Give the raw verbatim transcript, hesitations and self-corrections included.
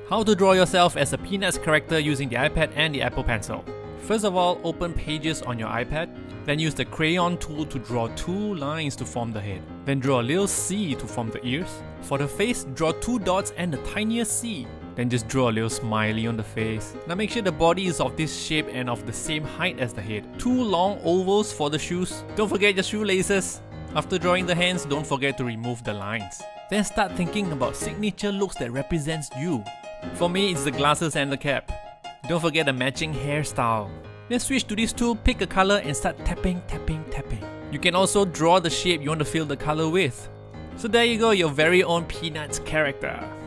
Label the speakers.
Speaker 1: How to draw yourself as a Peanuts character using the iPad and the Apple Pencil. First of all, open Pages on your iPad, then use the crayon tool to draw two lines to form the head. Then draw a little C to form the ears. For the face, draw two dots and the tiniest C. Then just draw a little smiley on the face. Now make sure the body is of this shape and of the same height as the head. Two long ovals for the shoes. Don't forget your shoelaces. After drawing the hands, don't forget to remove the lines. Then start thinking about signature looks that represents you. For me, it's the glasses and the cap. Don't forget the matching hairstyle. Then switch to this tool, pick a color and start tapping, tapping, tapping. You can also draw the shape you want to fill the color with. So there you go, your very own Peanuts character.